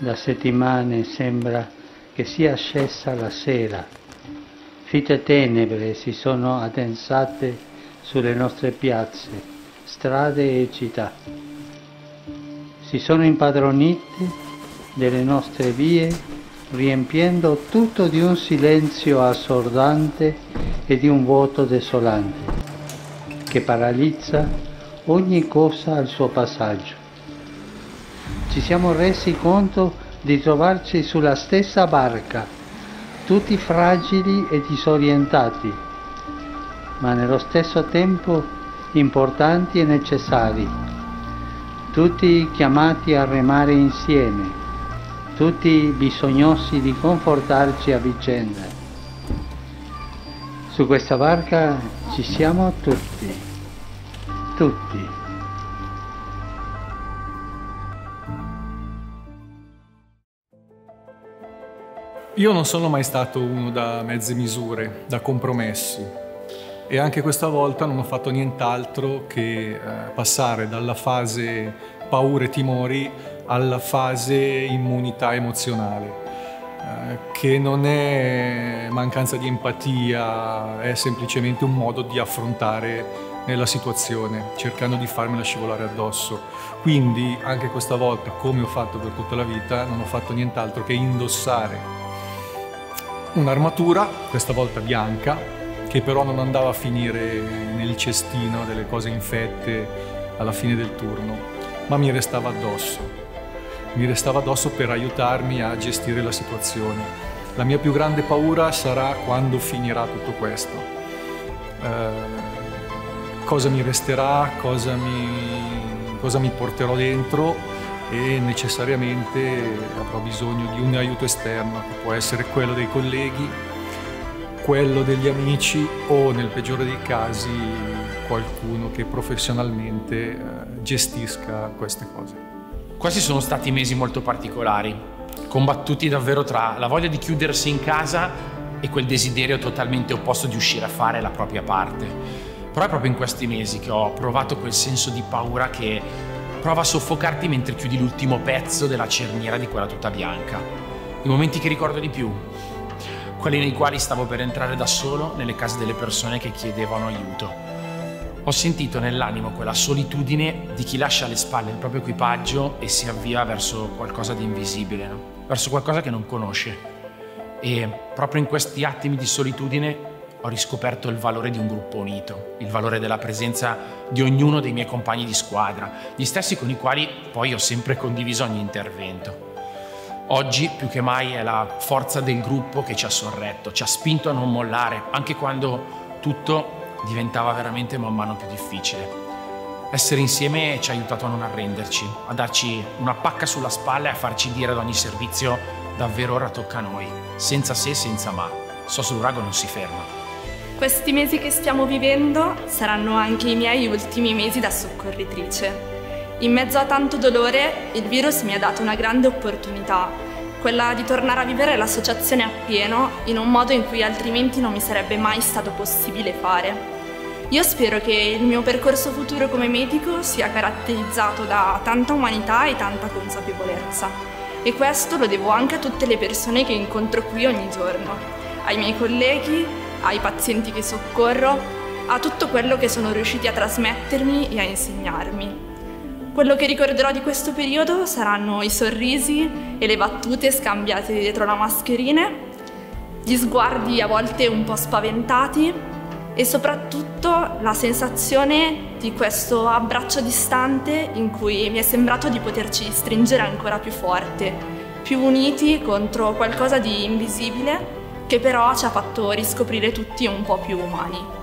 Da settimane sembra che sia scesa la sera. Fitte tenebre si sono addensate sulle nostre piazze, strade e città. Si sono impadronite delle nostre vie, riempiendo tutto di un silenzio assordante e di un vuoto desolante, che paralizza ogni cosa al suo passaggio. Ci siamo resi conto di trovarci sulla stessa barca, tutti fragili e disorientati, ma nello stesso tempo importanti e necessari, tutti chiamati a remare insieme, tutti bisognosi di confortarci a vicenda. Su questa barca ci siamo tutti, tutti. Io non sono mai stato uno da mezze misure, da compromessi, e anche questa volta non ho fatto nient'altro che passare dalla fase paure e timori alla fase immunità emozionale, che non è mancanza di empatia, è semplicemente un modo di affrontare la situazione, cercando di farmela scivolare addosso. Quindi anche questa volta, come ho fatto per tutta la vita, non ho fatto nient'altro che indossare un'armatura, questa volta bianca, che però non andava a finire nel cestino delle cose infette alla fine del turno, ma mi restava addosso. Mi restava addosso per aiutarmi a gestire la situazione. La mia più grande paura sarà quando finirà tutto questo. Cosa mi resterà, cosa mi porterò dentro, e necessariamente avrò bisogno di un aiuto esterno, che può essere quello dei colleghi, quello degli amici o, nel peggiore dei casi, qualcuno che professionalmente gestisca queste cose. Questi sono stati mesi molto particolari, combattuti davvero tra la voglia di chiudersi in casa e quel desiderio totalmente opposto di uscire a fare la propria parte. Però è proprio in questi mesi che ho provato quel senso di paura che prova a soffocarti mentre chiudi l'ultimo pezzo della cerniera di quella tuta bianca. I momenti che ricordo di più, quelli nei quali stavo per entrare da solo nelle case delle persone che chiedevano aiuto. Ho sentito nell'animo quella solitudine di chi lascia alle spalle il proprio equipaggio e si avvia verso qualcosa di invisibile, no? Verso qualcosa che non conosce. E proprio in questi attimi di solitudine ho riscoperto il valore di un gruppo unito, il valore della presenza di ognuno dei miei compagni di squadra, gli stessi con i quali poi ho sempre condiviso ogni intervento. Oggi più che mai è la forza del gruppo che ci ha sorretto, ci ha spinto a non mollare, anche quando tutto diventava veramente man mano più difficile. Essere insieme ci ha aiutato a non arrenderci, a darci una pacca sulla spalla e a farci dire ad ogni servizio: davvero ora tocca a noi, senza se, senza ma. SOS Lurago non si ferma. Questi mesi che stiamo vivendo saranno anche i miei ultimi mesi da soccorritrice. In mezzo a tanto dolore, il virus mi ha dato una grande opportunità, quella di tornare a vivere l'associazione appieno in un modo in cui altrimenti non mi sarebbe mai stato possibile fare. Io spero che il mio percorso futuro come medico sia caratterizzato da tanta umanità e tanta consapevolezza. E questo lo devo anche a tutte le persone che incontro qui ogni giorno, ai miei colleghi, ai pazienti che soccorro, a tutto quello che sono riusciti a trasmettermi e a insegnarmi. Quello che ricorderò di questo periodo saranno i sorrisi e le battute scambiate dietro la mascherina, gli sguardi a volte un po' spaventati e soprattutto la sensazione di questo abbraccio distante in cui mi è sembrato di poterci stringere ancora più forte, più uniti contro qualcosa di invisibile che però ci ha fatto riscoprire tutti un po' più umani.